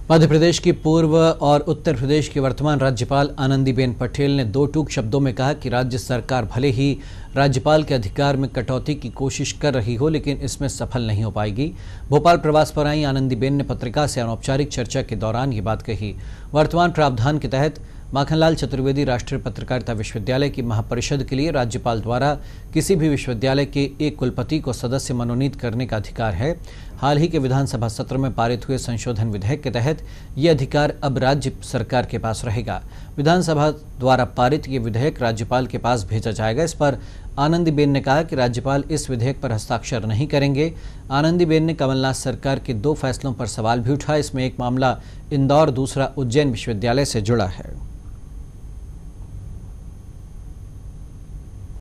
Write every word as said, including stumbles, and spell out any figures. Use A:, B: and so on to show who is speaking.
A: मध्य प्रदेश की पूर्व और उत्तर प्रदेश की वर्तमान राज्यपाल आनंदीबेन पटेल ने दो टूक शब्दों में कहा कि राज्य सरकार भले ही राज्यपाल के अधिकार में कटौती की कोशिश कर रही हो, लेकिन इसमें सफल नहीं हो पाएगी। भोपाल प्रवास पर आई आनंदीबेन ने पत्रकार से अनौपचारिक चर्चा के दौरान ये बात कही। वर्तमान प्रावधान के तहत माखनलाल चतुर्वेदी राष्ट्रीय पत्रकारिता विश्वविद्यालय की महापरिषद के लिए राज्यपाल द्वारा किसी भी विश्वविद्यालय के एक कुलपति को सदस्य मनोनीत करने का अधिकार है। हाल ही के विधानसभा सत्र में पारित हुए संशोधन विधेयक के तहत ये अधिकार अब राज्य सरकार के पास रहेगा। विधानसभा द्वारा पारित ये विधेयक राज्यपाल के पास भेजा जाएगा। इस पर आनंदीबेन ने कहा कि राज्यपाल इस विधेयक पर हस्ताक्षर नहीं करेंगे। आनंदीबेन ने कमलनाथ सरकार के दो फैसलों पर सवाल भी उठाया। इसमें एक मामला इंदौर, दूसरा उज्जैन विश्वविद्यालय से जुड़ा है।